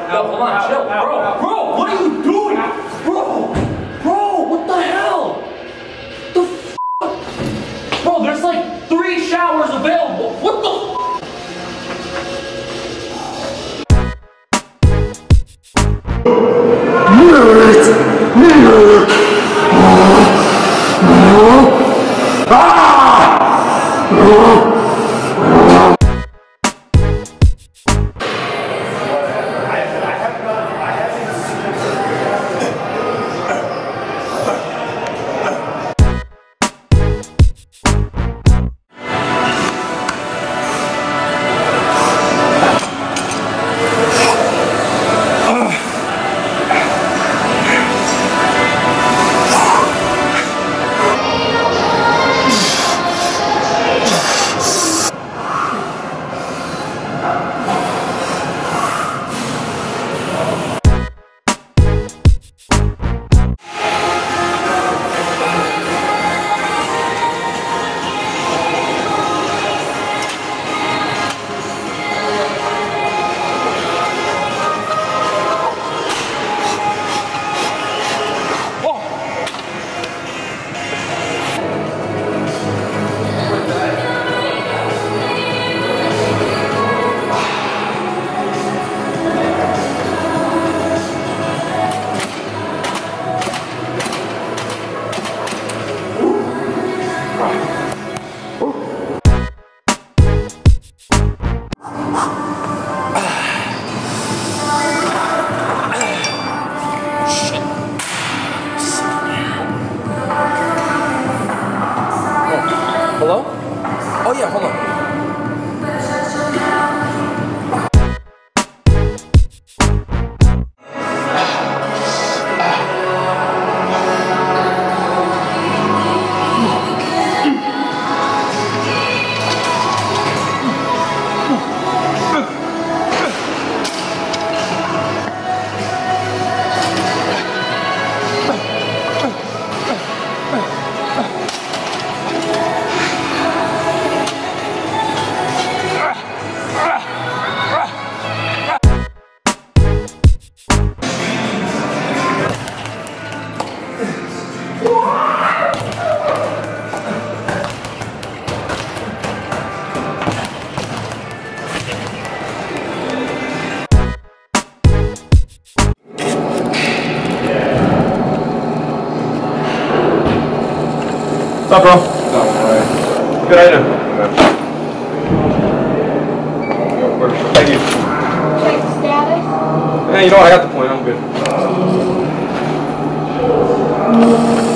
hold on, chill. Bro, what are you doing? Bro, what the hell? The f? Bro, there's like 3 showers available. What the f? Hello? Oh yeah, hold on. What's up, bro? What's up, man? Good idea. Thank you. Check status? Yeah, you know what? I got the point. I'm good.